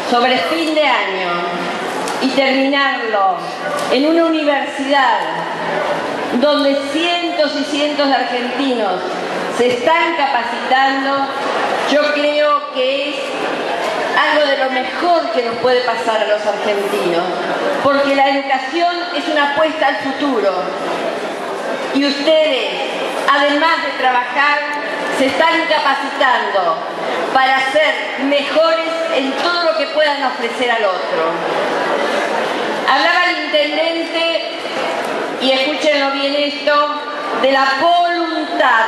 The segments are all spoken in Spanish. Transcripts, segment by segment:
sobre fin de año y terminarlo en una universidad donde cientos y cientos de argentinos se están capacitando, yo creo que es algo de lo mejor que nos puede pasar a los argentinos, porque la educación es una apuesta al futuro y ustedes, además de trabajar, se están capacitando para ser mejores en todo lo que puedan ofrecer al otro. Hablaba el intendente, y escúchenlo bien esto, de la voluntad.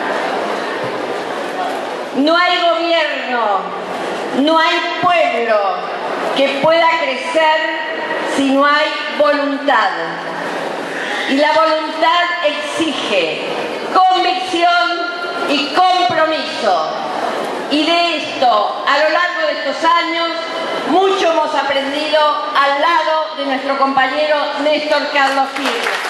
No hay gobierno, no hay pueblo que pueda crecer si no hay voluntad. Y la voluntad exige convicción y compromiso. Y de esto, a lo largo de estos años, mucho hemos aprendido al lado de nuestro compañero Néstor Carlos Kirchner.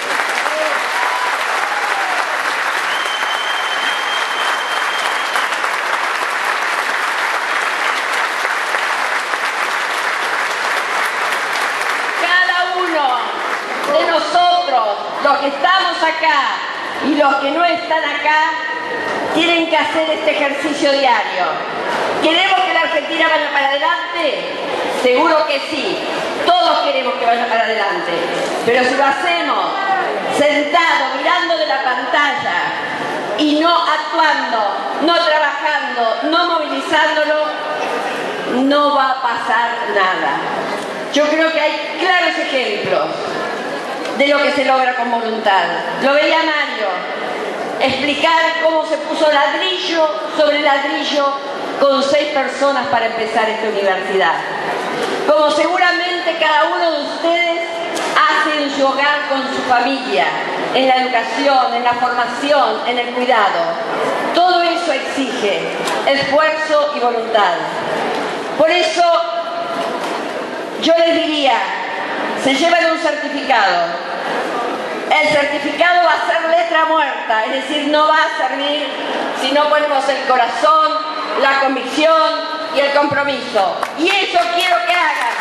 De nosotros, los que estamos acá y los que no están acá, tienen que hacer este ejercicio diario. ¿Queremos que la Argentina vaya para adelante? Seguro que sí, todos queremos que vaya para adelante, pero si lo hacemos sentados, mirando de la pantalla y no actuando, no trabajando, no movilizándolo, no va a pasar nada. Yo creo que hay claros ejemplos de lo que se logra con voluntad. Lo veía Mario explicar cómo se puso ladrillo sobre ladrillo con 6 personas para empezar esta universidad. Como seguramente cada uno de ustedes hace en su hogar con su familia, en la educación, en la formación, en el cuidado. Todo eso exige esfuerzo y voluntad. Por eso yo les diría, se llevan un certificado. El certificado va a ser letra muerta, es decir, no va a servir si no ponemos el corazón, la convicción y el compromiso. Y eso quiero que hagan.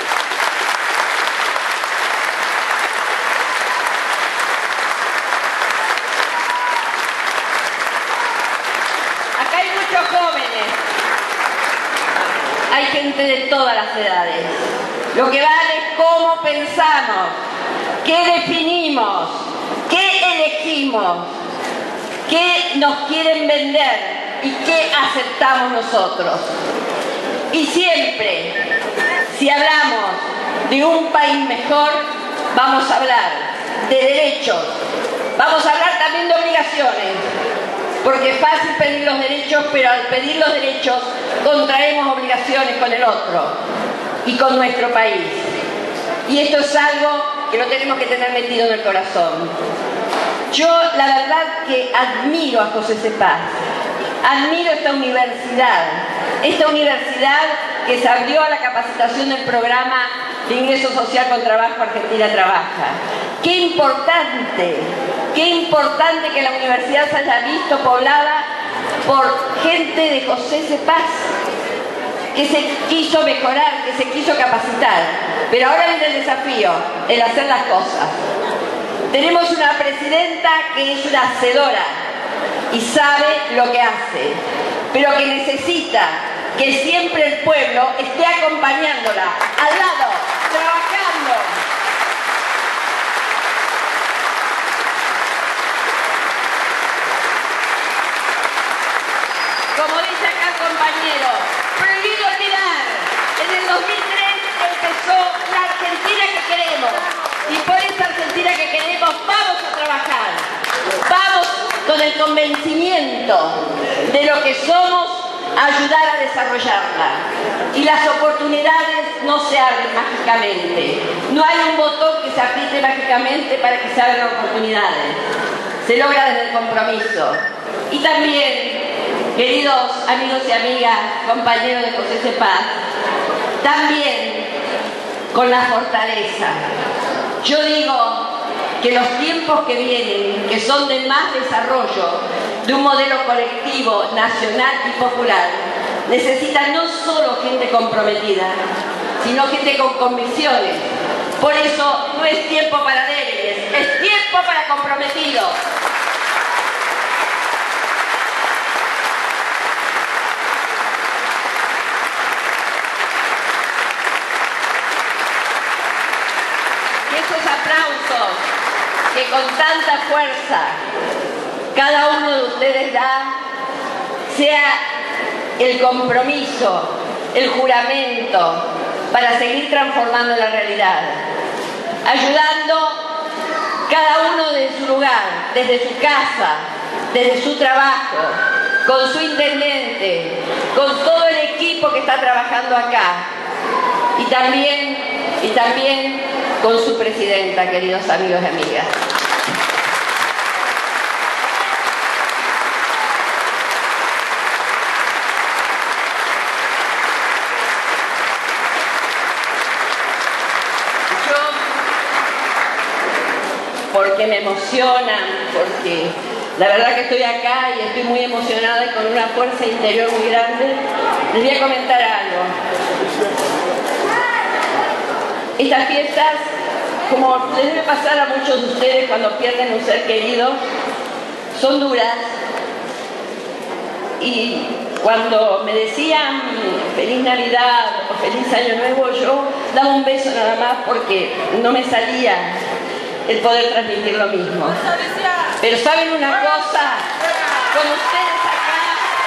Acá hay muchos jóvenes, hay gente de todas las edades. Lo que vale es cómo pensamos, qué definimos, qué elegimos, qué nos quieren vender y qué aceptamos nosotros. Y siempre, si hablamos de un país mejor, vamos a hablar de derechos, vamos a hablar también de obligaciones, porque es fácil pedir los derechos, pero al pedir los derechos contraemos obligaciones con el otro y con nuestro país. Y esto es algo que lo tenemos que tener metido en el corazón. Yo, la verdad, que admiro a José Cepaz, admiro esta universidad que se abrió a la capacitación del programa de ingreso social con trabajo Argentina Trabaja. Qué importante que la universidad se haya visto poblada por gente de José Cepaz, que se quiso mejorar, que se quiso capacitar. Pero ahora viene el desafío, el hacer las cosas. Tenemos una presidenta que es una hacedora y sabe lo que hace, pero que necesita que siempre el pueblo esté acompañándola, al lado, trabajando. Como dice acá el compañero, prohibido olvidar, en el 2003 empezó la Argentina que queremos, y por esa Argentina que queremos vamos a trabajar, vamos con el convencimiento de lo que somos a ayudar a desarrollarla. Y las oportunidades no se abren mágicamente, no hay un botón que se apriete mágicamente para que se abran oportunidades, se logra desde el compromiso. Y también, queridos amigos y amigas, compañeros de José Cepaz, también con la fortaleza. Yo digo que los tiempos que vienen, que son de más desarrollo, de un modelo colectivo, nacional y popular, necesita no solo gente comprometida, sino gente con convicciones. Por eso no es tiempo para débiles, es tiempo para comprometidos. Y esos aplausos que con tanta fuerza cada uno de ustedes da, sea el compromiso, el juramento para seguir transformando la realidad, ayudando cada uno desde su lugar, desde su casa, desde su trabajo, con su intendente, con todo el equipo que está trabajando acá y también con su presidenta, queridos amigos y amigas. Porque me emocionan, porque la verdad que estoy acá y estoy muy emocionada y con una fuerza interior muy grande, les voy a comentar algo. Estas fiestas, como les debe pasar a muchos de ustedes cuando pierden un ser querido, son duras. Y cuando me decían Feliz Navidad o Feliz Año Nuevo, yo daba un beso nada más porque no me salía el poder transmitir lo mismo. Pero ¿saben una cosa? Con ustedes acá,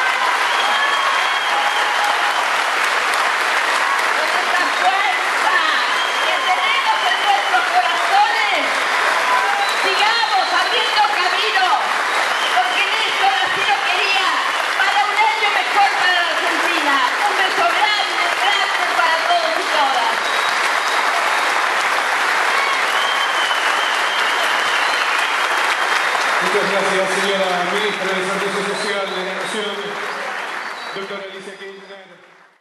con esta fuerza que tenemos en nuestros corazones, sigamos abriendo camino, porque Néstor así lo quería, para un año mejor para la Argentina. Un beso grande, grande para todos y todas. Muchas gracias, señora ministra de Desarrollo Social.